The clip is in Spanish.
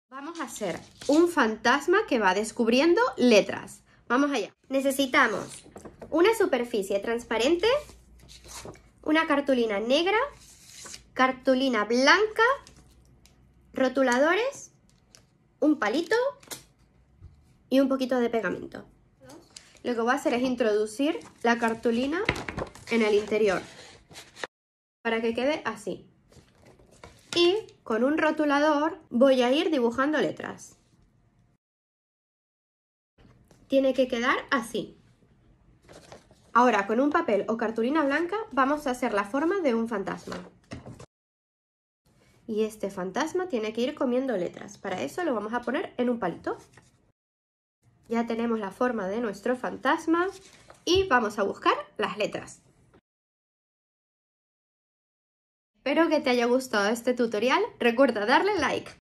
Vamos a hacer un fantasma que va descubriendo letras. Vamos allá. Necesitamos una superficie transparente, una cartulina negra, cartulina blanca, rotuladores, un palito y un poquito de pegamento. Lo que voy a hacer es introducir la cartulina en el interior para que quede así. Y con un rotulador voy a ir dibujando letras. Tiene que quedar así. Ahora con un papel o cartulina blanca vamos a hacer la forma de un fantasma. Y este fantasma tiene que ir comiendo letras. Para eso lo vamos a poner en un palito. Ya tenemos la forma de nuestro fantasma y vamos a buscar las letras. Espero que te haya gustado este tutorial. Recuerda darle like.